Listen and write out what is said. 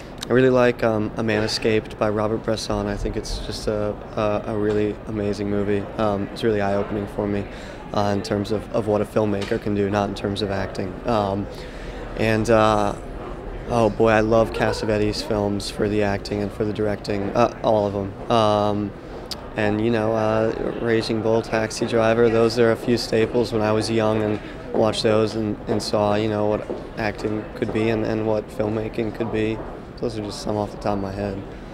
I really like A Man Escaped by Robert Bresson. I think it's just a really amazing movie. It's really eye-opening for me in terms of what a filmmaker can do, not in terms of acting. And oh boy, I love Cassavetes' films for the acting and for the directing, all of them. And you know, Raging Bull, Taxi Driver, those are a few staples when I was young and watched those and saw, you know, what acting could be and what filmmaking could be. Those are just some off the top of my head.